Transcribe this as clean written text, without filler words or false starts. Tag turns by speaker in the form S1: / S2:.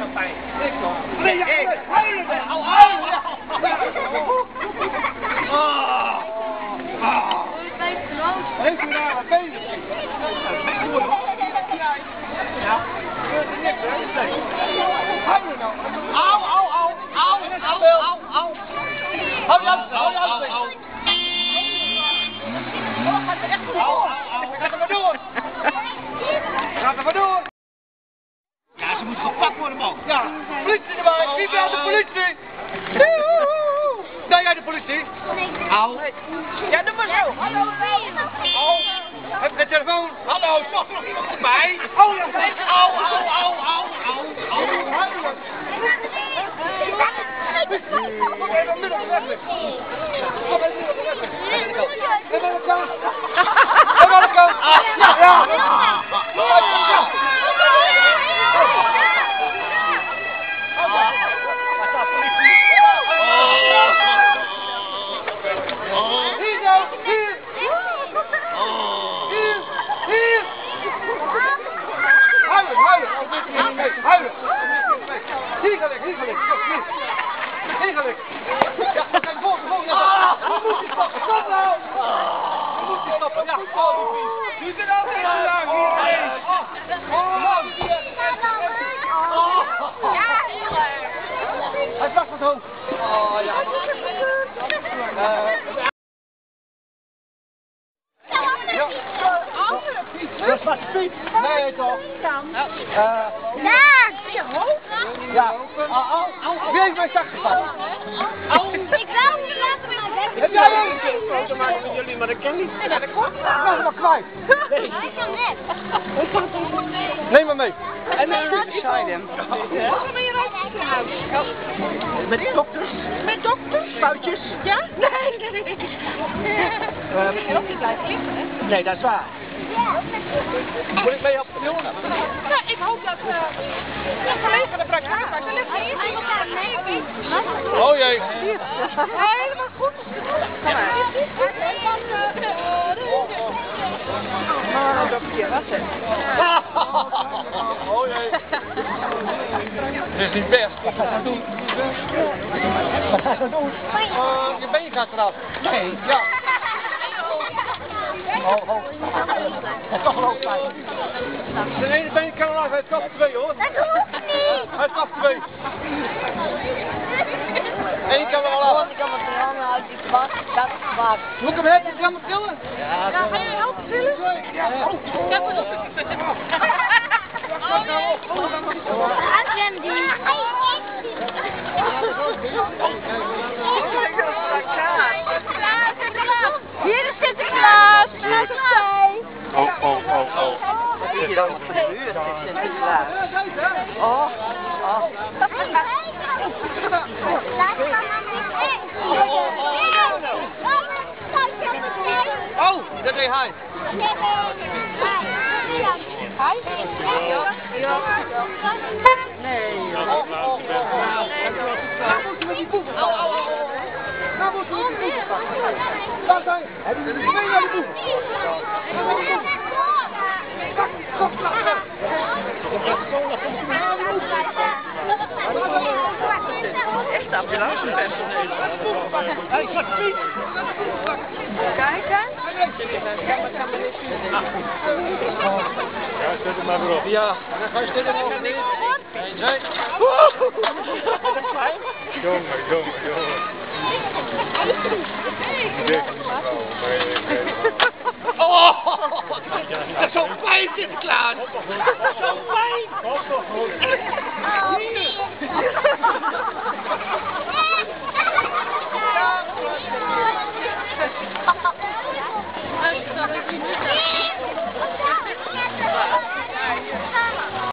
S1: Heeft u daar een been? Ja. Hou je nou? Au, au, au, au, au, au, au. Hou je af, Gaat er echt door. Gaat er maar door. Gaat er maar door. Ja, ze moet gepakt worden, man. Ja, politie erbij. Wie belt de politie? Ben jij de politie? Au. Ja, doe maar zo. Hallo. Heb je de telefoon? Hallo, toch nog iemand voorbij? Oh, ja. Au, au, au, au, au, au. Huilen! Hier ga ik! Hier ga ik! Ja, kijk, volgende! Ja, dan moet je stoppen! Stop nou! Dan moet je stoppen! Ja, wie zit er vandaag hier? Hij pakt het hoofd! Oh, ja. Dat is Zwarte Piet? Nee, toch? Ja! Ja! Wie heeft mijn zak gepakt?
S2: Ik wou niet laten maar weg.
S1: Heb jij hem?
S3: Ik heb een foto maken met jullie, maar dat ken niet.
S1: Dat is maar kwijt.
S2: Hij kan net.
S1: Neem maar mee.
S3: En dan beside hem.
S2: Waarom ben je uit?
S3: Met dokters?
S2: Met dokters?
S3: Foutjes?
S2: Ja? Nee.
S3: Misschien ook niet blijven liggen, hè? Nee, dat is waar. Moet ik mee op de jongen?
S2: Nou, ik hoop dat de collega de praktijk maakt. Dan ligt hij in.
S1: Oh jee.
S2: Helemaal goed. Kom maar.
S3: Oh, dat hier was het.
S1: Oh jee. Dit is niet best. Wat ga je nou doen? Wat ga je nou doen? Je been gaat eraf. Nee. Ja. Ho. Het kan wel zijn. De ene been kan eraf, het kost 2 hoor.
S2: Dat hoeft niet.
S1: Het kost 2. Eén kan er wel af.
S3: Ik kan mijn tranen uit die kwart. Dat is waar.
S1: Moet ik hem hebben? Kan ik hem tillen?
S3: Ja,
S2: Ga je helpen tillen?
S1: Ja.
S2: Dat moet op. Adrem die. Hier is Sinterklaas.
S1: Oh.
S3: Wat is hier dan voor de buurt? Sinterklaas. Oh.
S1: Oh, dat deed hij.
S3: Nee.
S1: Nou moeten we die boeken pakken. Nou moeten we die boeken pakken. Daar zijn. Hebben jullie mee naar de boeken?
S3: Echt ambulancepersoneel.
S1: Hé, Zwarte Piet.
S2: Kijk hè.
S4: Ja, zet hem maar weer op.
S1: Ja, dan ga je stillen nog niet. Nee.
S4: Jongen. Dik.
S1: Oh, dat is zo fijn, Sinterklaas. Zo fijn.
S2: Oh, nee.